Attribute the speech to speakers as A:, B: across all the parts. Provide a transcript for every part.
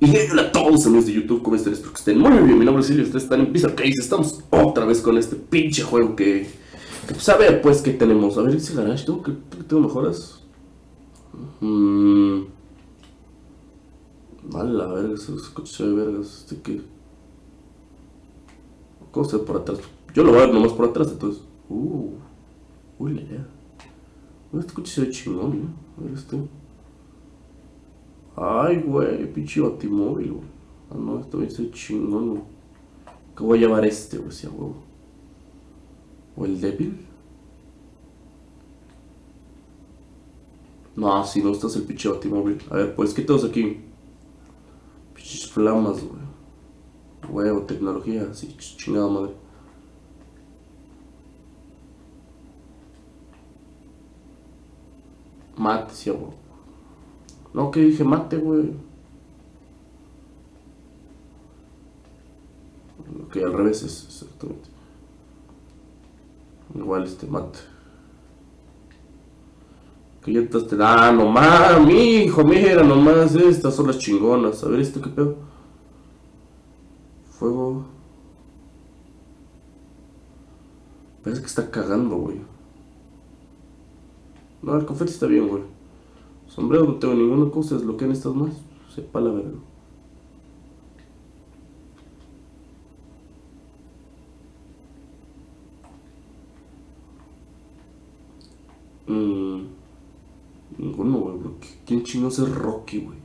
A: Y hola a todos amigos de YouTube, ¿cómo están? Espero que estén muy bien. Mi nombre es Silvio, ustedes están en Pizza Case. Estamos otra vez con este pinche juego que pues a ver, pues, ¿qué tenemos? A ver, ese garage, ¿tengo mejoras? Mala verga, esos coches de vergas, ¿cómo se ve por atrás? Yo lo voy a ver nomás por atrás, entonces. La idea. Este coche se ve chingón, ¿no? A ver este. Ay, güey, pinche batimóvil, güey. Ah, no, esto me dice chingón, güey. ¿Qué voy a llevar este, güey? Si a huevo. ¿O el débil? No, si no, este es el pinche batimóvil. A ver, pues, ¿qué tenemos aquí? Pinches flamas, güey. Huevo, tecnología, así, chingada madre. Mate, sí, güey. No, que dije mate, güey. Ok, al revés es exactamente. Igual este mate. Que ya te... Ah, nomás, mijo, mira, nomás, estas son las chingonas. A ver, ¿esto qué pedo? Fuego. Parece que está cagando, güey. No, el confeti está bien, güey. Sombrero no tengo ninguna cosa, desbloquean estas más. Sepa la verga. Ninguno, güey. ¿Quién chingados es Rocky, güey?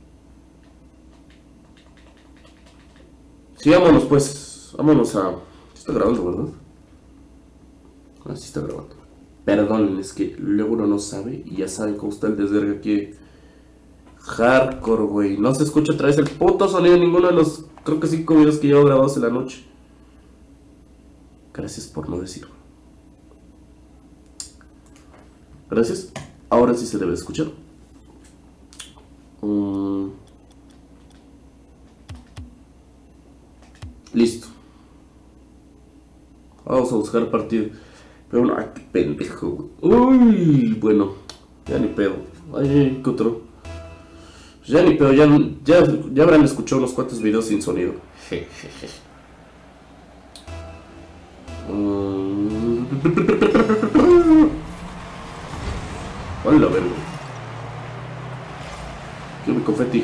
A: Sí, vámonos, pues. Vámonos a... Está grabando, ¿verdad? Ah, sí está grabando. Perdón, es que luego uno no sabe y ya saben cómo está el desvergue aquí. Hardcore, güey. No se escucha otra vez el puto sonido de ninguno de los, creo que 5 videos que llevo grabados en la noche. Gracias por no decirlo. Gracias. Ahora sí se debe escuchar. Listo. Vamos a buscar partido. Pero no, ay, qué pendejo, güey. Uy, bueno. Ya ni pedo. Ay, qué otro. Ya ni pedo, ya habrán escuchado unos cuantos videos sin sonido. Hola, verga. Quiero mi confeti.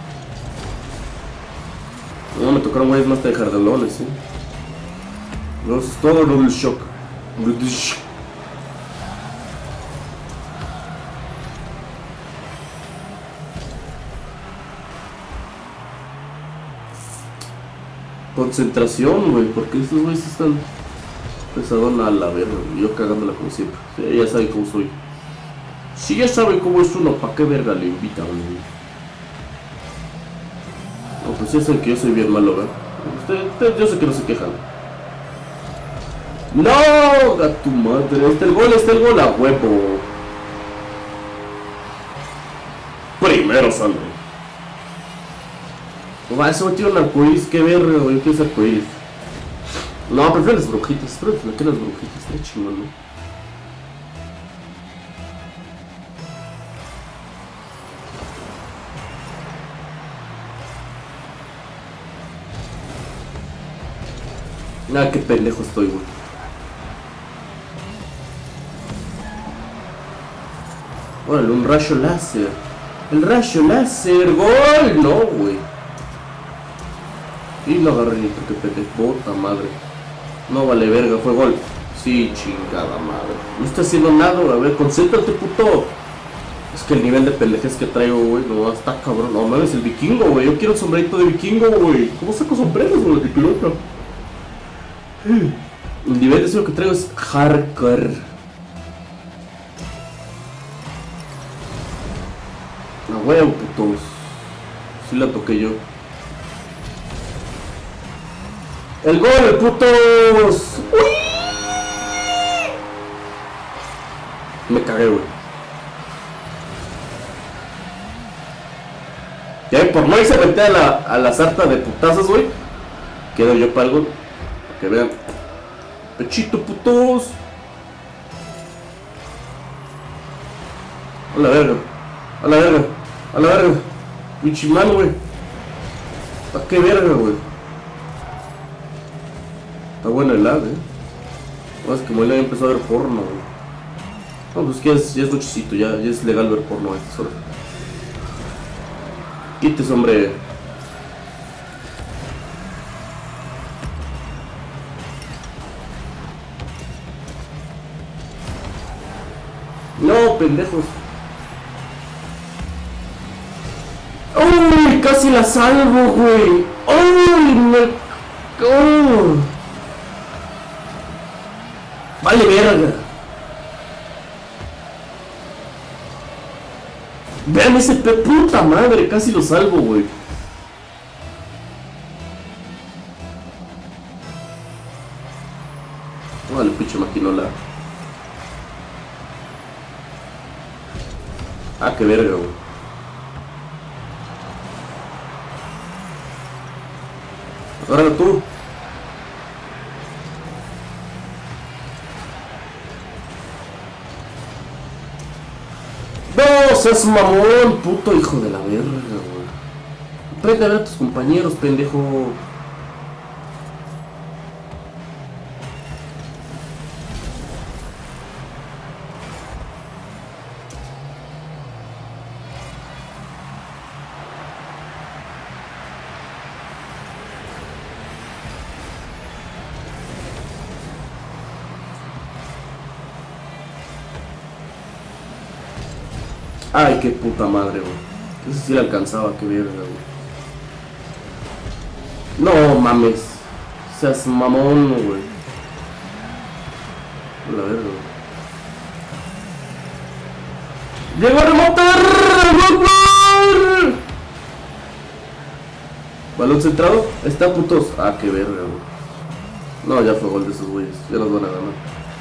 A: No, me tocaron güeyes más de jardalones, No, eso es todo lo del shock. Concentración, güey, porque estos güeyes están pesadón a la verga, yo cagándola como siempre. Sí, ya saben cómo soy. Si ya saben cómo es uno, ¿pa' qué verga le invitan, güey? No, pues ya saben que yo soy bien malo, ¿verdad? Ustedes yo sé que no se quejan. ¡No! ¡A tu madre! Está el gol, a huevo. Primero sangre. Va, ese güey tiene un arcoíris, qué verga, güey, ¿qué es arcoíris? No, prefiero las brujitas, espero que las brujitas, está chingón, ¿no? Ah, qué pendejo estoy, güey. Órale, un rayo láser. El rayo láser, gol, no, güey. Y lo agarré ni porque pendejo, puta madre. No vale verga, fue gol. Sí, chingada madre. No está haciendo nada, güey. A ver, concéntrate, puto. Es que el nivel de pendejez que traigo, güey, no, está cabrón. No mames, el vikingo, güey. Yo quiero un sombrerito de vikingo, güey. ¿Cómo saco sombreros, güey? De pelota. El nivel de eso que traigo es hardcore. La huevo, putos. Sí la toqué yo. ¡El gol, putos! ¡Uy! Me cagué, güey. Ya por no irse a meter a la sarta de putazos, güey. Quedo yo para algo. Para que vean. Pechito, putos. A la verga. A la verga. A la verga. Pinche mano, güey. ¿A qué verga, güey? Está bueno el lag, No, es que como él empezó a ver porno, güey. No, pues que ya es nochecito, ya es legal ver porno a estas horas. Quites, hombre. No, pendejos. ¡Uy! Casi la salvo, güey. ¡Uy! ¡Oh! Vale, verga. Vean ese puta madre, casi lo salvo, güey. Vale, pinche maquinola. Ah, qué verga, güey. Ahora tú. No seas mamón, puto hijo de la verga, güey. Aprende a ver a tus compañeros, pendejo. Ay, qué puta madre, güey. Ese sí le alcanzaba, qué verga, güey. No mames. Seas mamón, güey. La verga, güey. ¡Llegó a remontar! ¡Gol! Balón centrado. Está, putos. Ah, qué verga, güey. No, ya fue gol de esos güeyes. Ya nos van a ganar.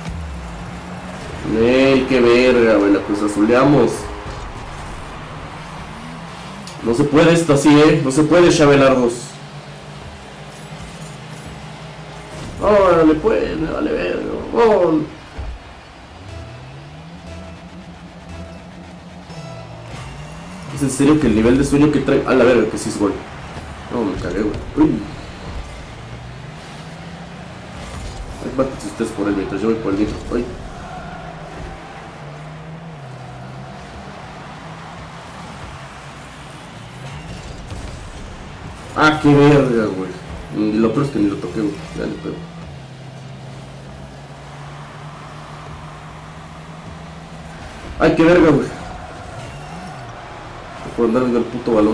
A: ¡Ey, qué verga, güey! La cruz azuleamos. No se puede esto así, No se puede, Chabelardos. Órale, pues, me vale verga. Oh. ¿Es en serio que el nivel de sueño que trae... A la verga, que sí es gol. No, me cagué, güey. Uy. Ay, mátense ustedes por él mientras yo voy por el nitro. Uy. Ah, qué verga, güey. Y lo peor es que ni lo toqué, güey. Ya ni pedo. Ay, qué verga, güey. Por andar viendo el puto balón.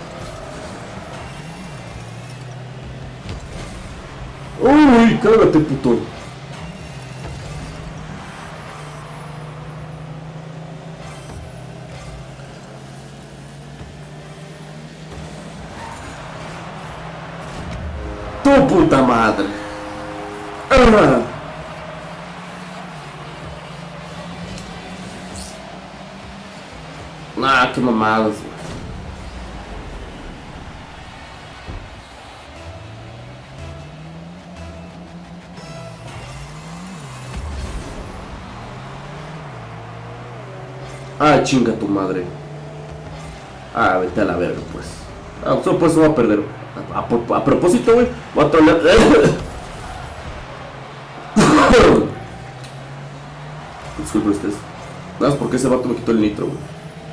A: Uy, cállate, puto. Tu puta madre. Ah, qué mamadas, güey. Ah, chinga tu madre. Ah, vete a la verga, pues. Ah, solo por eso va a perder. A propósito, güey, voy a trolear. Disculpe ustedes. Nada más porque ese vato me quitó el nitro, güey.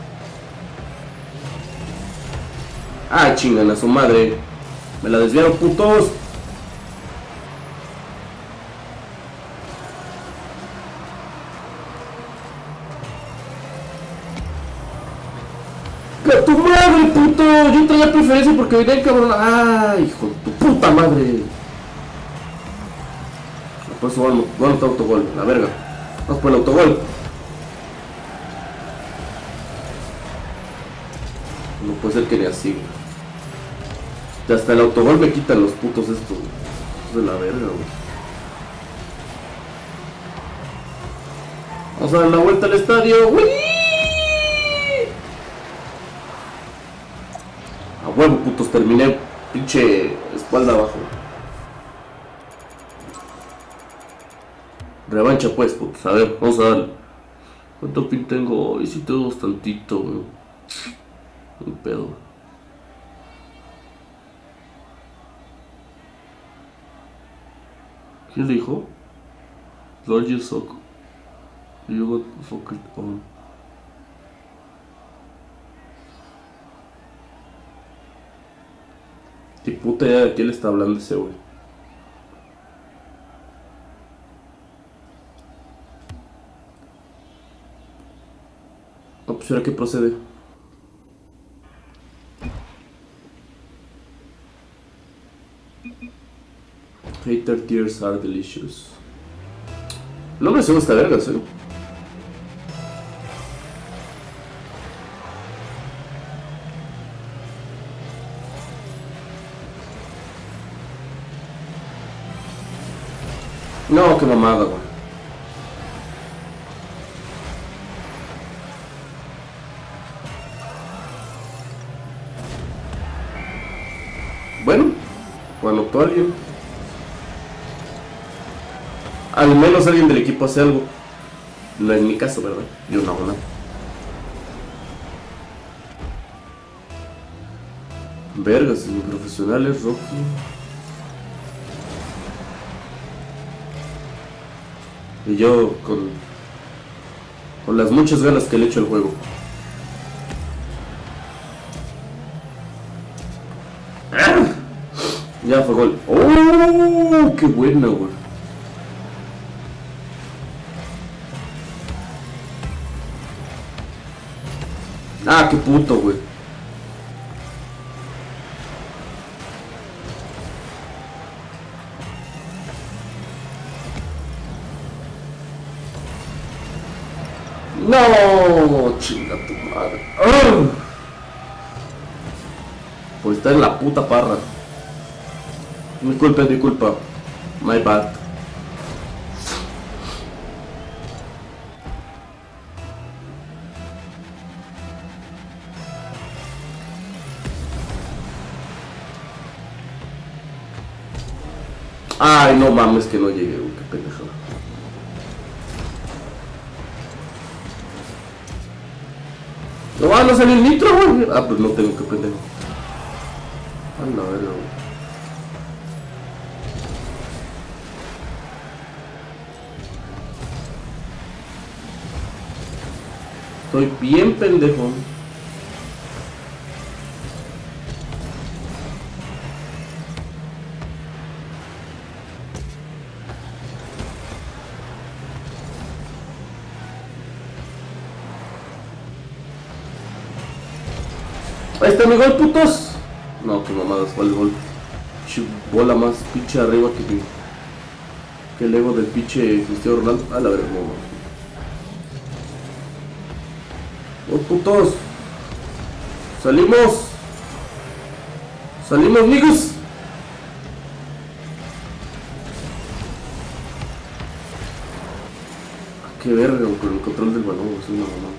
A: Ah, chingan a su madre. Me la desviaron, putos. ¡Que tu madre, puto! Yo traía preferencia porque venía el cabrón. ¡Ay, hijo de tu puta madre! Por eso voy a anotar autogol, la verga. Vamos por el autogol. No puede ser que ni así, güey. Hasta el autogol me quitan los putos estos, güey. De la verga, güey. Vamos a dar la vuelta al estadio. ¡Uy! A huevo, putos, terminé pinche espalda abajo. Revancha, pues, putos. A ver, vamos a darle. ¿Cuánto pin tengo hoy? Si tengo bastantito, güey. Un pedo. ¿Quién le dijo? Lord you suck. You got fucked on. ¿Qué puta idea de qué le está hablando ese güey? No, pues ahora qué procede. Hater tears are delicious. No me suena esta verga, ¿sí? No, qué mamada, güey. Bueno, anotó alguien. Al menos alguien del equipo hace algo. No es mi caso, ¿verdad? Yo no hago nada. Vergas, los profesionales, Rocky. Y yo con las muchas ganas que le echo al juego. ¡Ah! Ya fue gol. ¡Oh! ¡Qué buena, güey! ¡Ah, qué puto, güey! ¡No! ¡Chinga tu madre! ¡Oh! Pues está en la puta parra. Mi culpa es mi culpa. My bad. Ay, no mames que no llegué, güey, qué pendejo. No van a salir nitro, güey. Ah, pues no tengo que pendejo. A la verga, güey. Estoy bien pendejo. Ahí está mi gol, putos. No, qué mamadas, ¿cuál gol? Bola más pinche arriba que el ego del pinche Cristiano Ronaldo. A la verga, no. ¡Oh, putos! ¡Salimos! ¡Salimos, amigos! ¡Qué verga, con el control del balón! Es una mamada.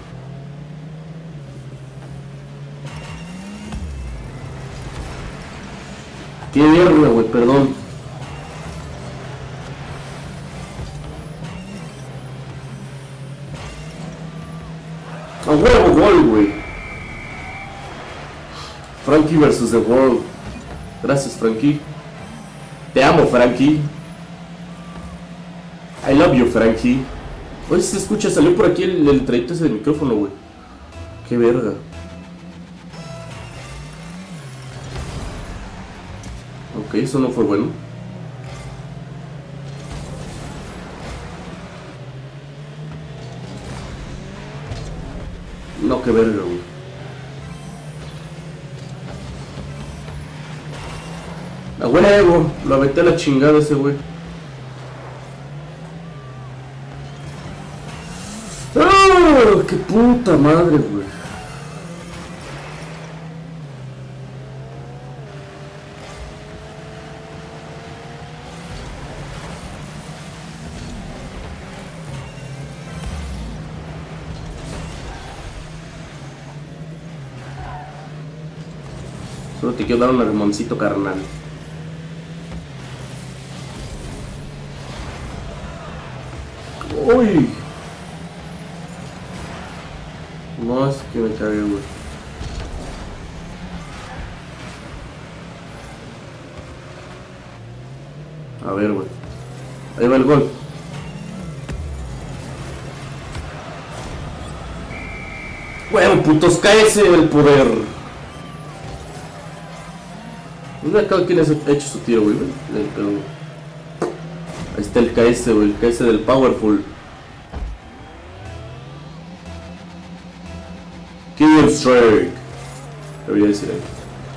A: ¡Qué verga, güey! Perdón. ¡A huevo, gol, güey! Frankie versus The World. Gracias, Frankie. Te amo, Frankie. I love you, Frankie. Oye, se escucha, salió por aquí el trayecto ese del micrófono, güey. Qué verga. Ok, eso no fue bueno. No, qué verga, güey. A huevo, lo aventé a la chingada ese güey. ¡Oh! ¡Qué puta madre, güey! Solo te quiero dar un armoncito, carnal. ¡Uy! No, es que me cagué, güey. A ver, güey. Ahí va el gol. Bueno, putos, cáese el poder. Mira cada quien ha hecho su tiro, güey. Ahí está el KS, güey. El KS del Powerful. Kill Strike. Debería decir ahí.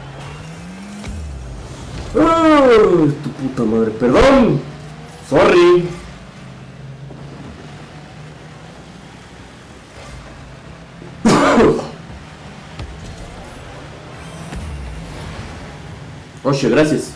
A: ¡Oh, tu puta madre! ¡Perdón! ¡Sorry! Oye, gracias.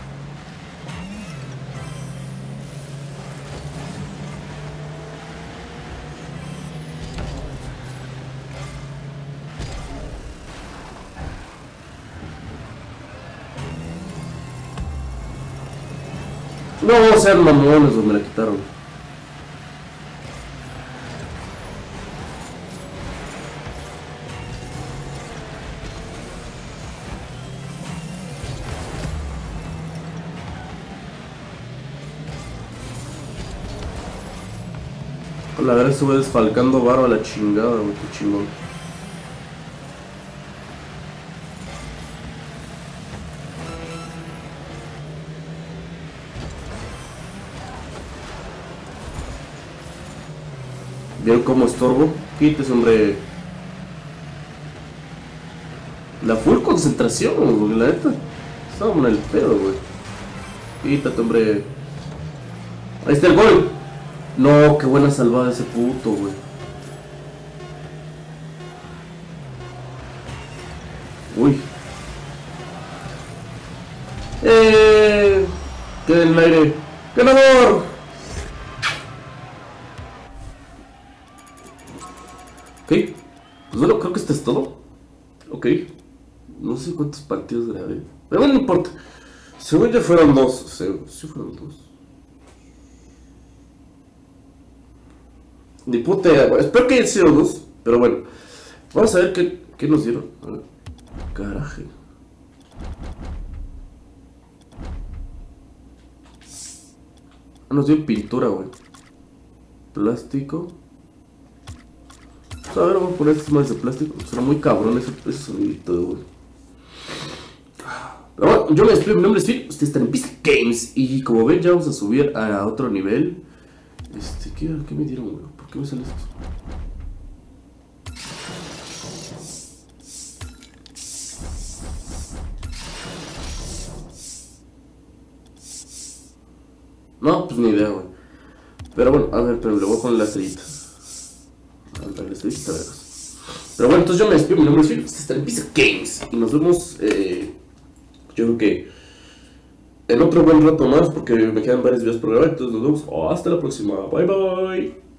A: No, sean mamones, me la quitaron. La verdad estuve desfalcando varo a la chingada, güey, qué chingón. ¿Vieron cómo estorbo? Quítese, hombre. La full concentración, güey, la neta. Estábamos en el pedo, güey. Quítate, hombre. Ahí está el gol. No, qué buena salvada ese puto, güey. Uy. Queda en el aire. ¡Ganador! Ok. Pues bueno, creo que esto es todo. Ok. No sé cuántos partidos grabé. Pero bueno, no importa. Según ya fueron dos. O sea, sí fueron dos. Ni puta idea, güey. Espero que hayan sido dos. Pero bueno. Vamos a ver qué nos dieron. A ver. Caraje. Nos dio pintura, güey. Plástico. A ver, vamos a poner estas madres de plástico. Suena muy cabrón ese sonidito, güey. Pero bueno, yo me despido. Mi nombre es Phil. Ustedes están en Pista Games. Y como ven, ya vamos a subir a otro nivel. ¿Qué me dieron, güey? ¿Por qué me sale esto? No, pues ni idea, güey. Pero bueno, a ver, pero le voy a poner la estrellita. A la estrellita, verás. Pero bueno, entonces yo me despido. Mi nombre es Phil. Ustedes están en Pista Games. Y nos vemos, yo creo que en otro buen rato más, porque me quedan varios videos programados. Entonces nos vemos hasta la próxima. Bye bye.